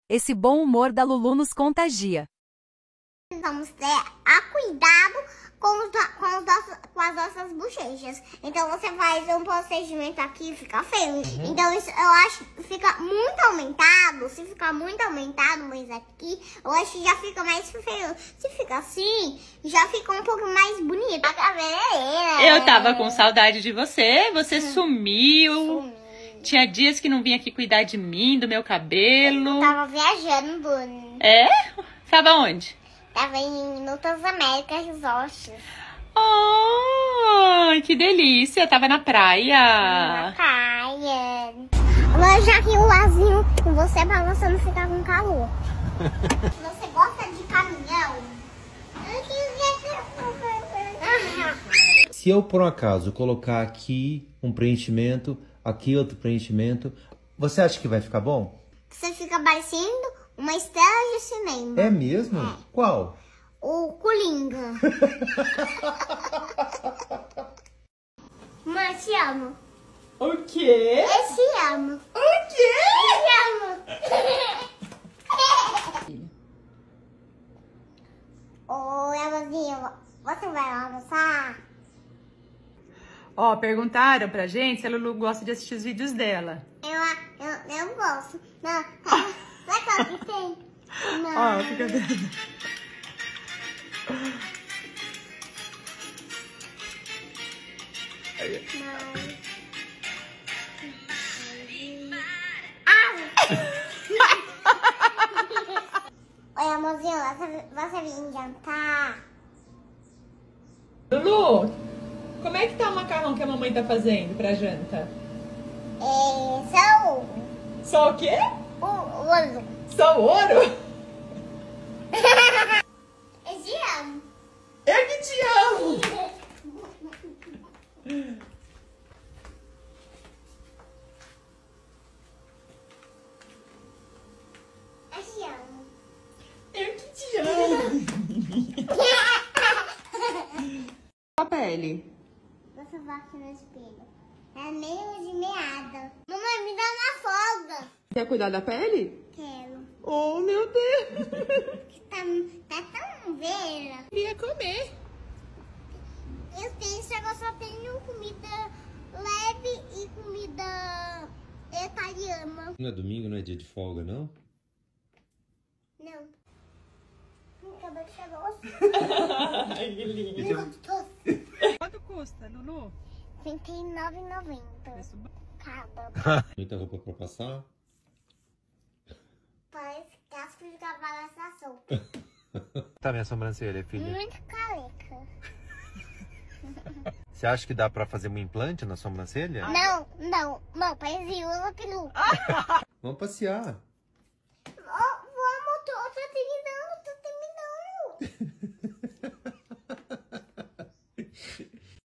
Esse bom humor da Lulu nos contagia. Vamos ter cuidado com as nossas bochechas. Então você faz um procedimento aqui e fica feio. Então isso eu acho que fica muito aumentado. Se ficar muito aumentado, mas aqui, eu acho que já fica mais feio. Se fica assim, já fica um pouco mais bonito. A cabeleireira. Eu tava com saudade de você, você sumiu. Tinha dias que não vinha aqui cuidar de mim, do meu cabelo. Eu tava viajando. É? Tava onde? Tava em Nutas Américas Resorts. Ai, que delícia. Tava na praia. Na praia. Agora já que o lazinho em você pra você não ficar com calor. Você gosta de caminhão? Se eu, por um acaso, colocar aqui um preenchimento, aqui outro preenchimento, você acha que vai ficar bom? Você fica parecendo uma estrela de cinema. É mesmo? É. Qual? O Coringa. Mãe, te amo. O quê? Eu te amo. O quê? Eu te amo. Oi, amorzinho. Você vai almoçar? Ó, perguntaram pra gente se a Lulu gosta de assistir os vídeos dela. Eu gosto. Não. Sabe qual que tem? Não. Ó, fica vendo. Oi, amorzinho, você vem jantar? Lulu, como é que tá o macarrão que a mamãe tá fazendo pra janta? Só o quê? O ouro. Só o ouro? Eu te amo. Eu que te amo! Eu te amo. Eu que te amo! A pele. Você bate no espelho. É meio de meada. Mamãe, me dá uma folga. Quer cuidar da pele? Quero. Oh, meu Deus! Tá tão velha. Queria comer. Eu tenho, só tenho comida leve e comida italiana. Não é domingo, não é dia de folga, não? Não. Acabou de chegar. Ai, que lindo. Quanto custa, Lulu? R$ 29,90. Cada. Muita roupa pra passar? Parece casco de cavalação. Tá minha sobrancelha, filha. Muito careca. Você acha que dá pra fazer um implante na sobrancelha? Não, parece uma peruca. Vamos passear.